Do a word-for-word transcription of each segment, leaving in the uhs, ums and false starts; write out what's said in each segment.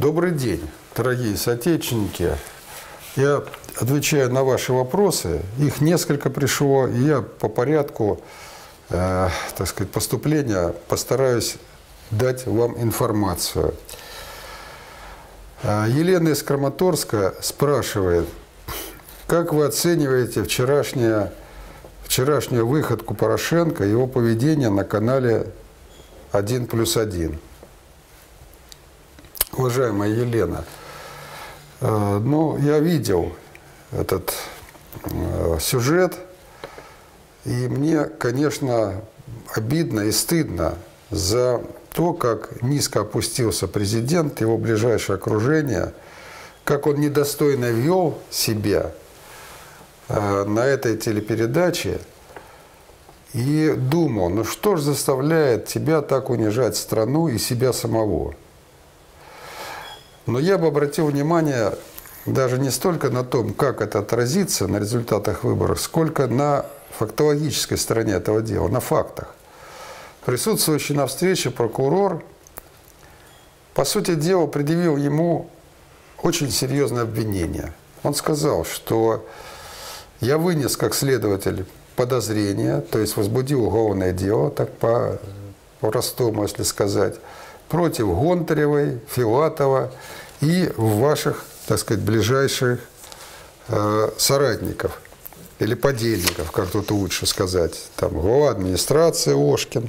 Добрый день, дорогие соотечественники. Я отвечаю на ваши вопросы. Их несколько пришло, и я по порядку, э, так сказать, поступления постараюсь дать вам информацию. Елена из Краматорска спрашивает, как вы оцениваете вчерашнее, вчерашнюю выходку Порошенко, его поведение на канале один плюс один? Уважаемая Елена, ну, я видел этот сюжет, и мне, конечно, обидно и стыдно за то, как низко опустился президент, его ближайшее окружение, как он недостойно вел себя на этой телепередаче, и думал, ну что ж заставляет тебя так унижать страну и себя самого? Но я бы обратил внимание даже не столько на том, как это отразится на результатах выборов, сколько на фактологической стороне этого дела, на фактах. Присутствующий на встрече прокурор, по сути дела, предъявил ему очень серьезное обвинение. Он сказал, что я вынес как следователь подозрение, то есть возбудил уголовное дело, так по-простому, если сказать, против Гонтаревой, Филатова и ваших, так сказать, ближайших э, соратников или подельников, как тут лучше сказать, там глава администрации Ошкин.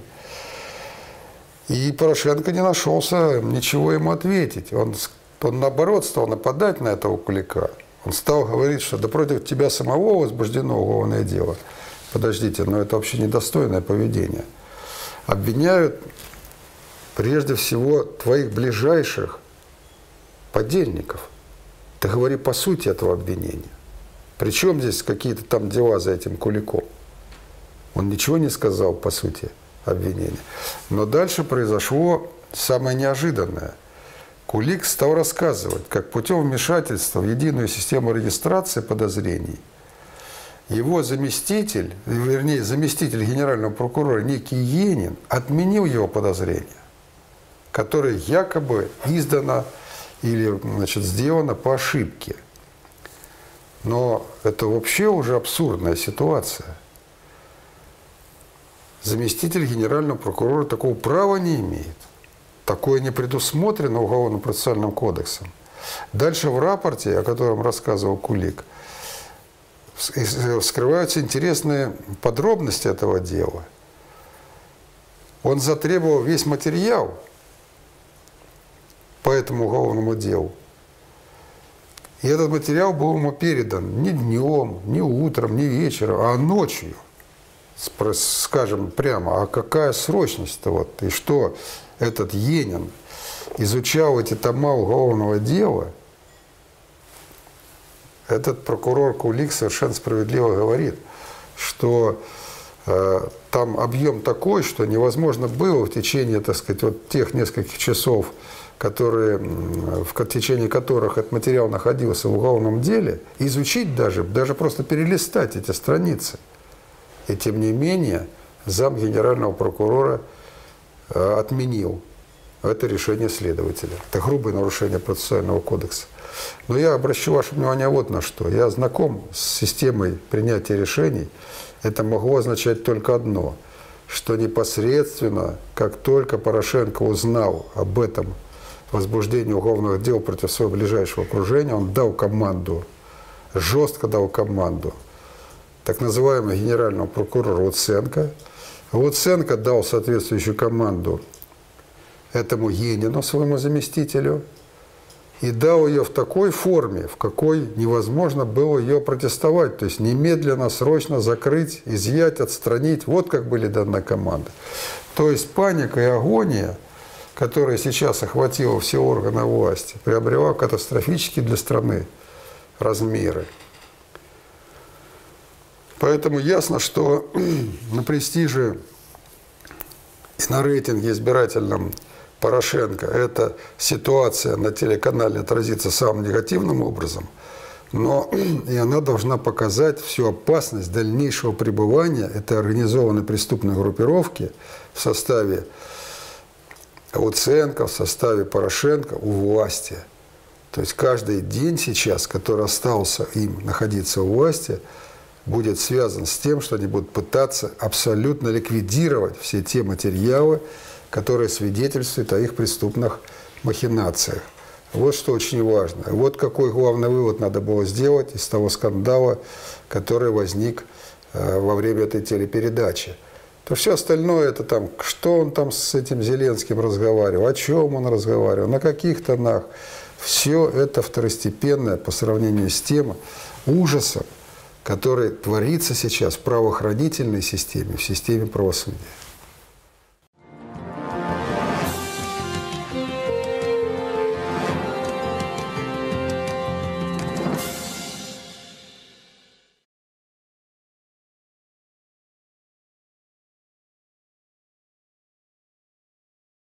И Порошенко не нашелся ничего ему ответить. Он, он наоборот стал нападать на этого Кулика. Он стал говорить, что да против тебя самого возбуждено уголовное дело. Подождите, но это вообще недостойное поведение. Обвиняют прежде всего твоих ближайших подельников. Ты говори по сути этого обвинения. Причем здесь какие-то там дела за этим Куликом? Он ничего не сказал по сути обвинения. Но дальше произошло самое неожиданное. Кулик стал рассказывать, как путем вмешательства в единую систему регистрации подозрений его заместитель, вернее, заместитель генерального прокурора некий Енин отменил его подозрения, которое якобы издано или, значит, сделано по ошибке. Но это вообще уже абсурдная ситуация. Заместитель генерального прокурора такого права не имеет. Такое не предусмотрено Уголовно-процессуальным кодексом. Дальше в рапорте, о котором рассказывал Кулик, вскрываются интересные подробности этого дела. Он затребовал весь материал по этому уголовному делу. И этот материал был ему передан не днем, не утром, не вечером, а ночью. Скажем прямо, а какая срочность-то вот? И что этот Енин изучал эти тома уголовного дела? Этот прокурор Кулик совершенно справедливо говорит, что э, там объем такой, что невозможно было в течение, так сказать, вот тех нескольких часов, которые, в течение которых этот материал находился в уголовном деле, изучить даже, даже просто перелистать эти страницы. И тем не менее, зам генерального прокурора э, отменил это решение следователя. Это грубое нарушение процессуального кодекса. Но я обращу ваше внимание вот на что. Я знаком с системой принятия решений. Это могло означать только одно, что непосредственно, как только Порошенко узнал об этом возбуждении уголовных дел против своего ближайшего окружения, он дал команду, жестко дал команду так называемому генеральному прокурору Луценко. Луценко дал соответствующую команду этому Енину, своему заместителю, и дал ее в такой форме, в какой невозможно было ее протестовать. То есть немедленно, срочно закрыть, изъять, отстранить. Вот как были даны команды. То есть паника и агония, которая сейчас охватила все органы власти, приобрела катастрофические для страны размеры. Поэтому ясно, что на престиже и на рейтинге избирательном Порошенко эта ситуация на телеканале отразится самым негативным образом, но и она должна показать всю опасность дальнейшего пребывания этой организованной преступной группировки в составе Луценко, в составе Порошенко у власти. То есть каждый день сейчас, который остался им находиться у власти, будет связан с тем, что они будут пытаться абсолютно ликвидировать все те материалы, которые свидетельствуют о их преступных махинациях. Вот что очень важно. Вот какой главный вывод надо было сделать из того скандала, который возник э, во время этой телепередачи. То все остальное, это там, что он там с этим Зеленским разговаривал, о чем он разговаривал, на каких тонах. Все это второстепенное по сравнению с тем ужасом, который творится сейчас в правоохранительной системе, в системе правосудия.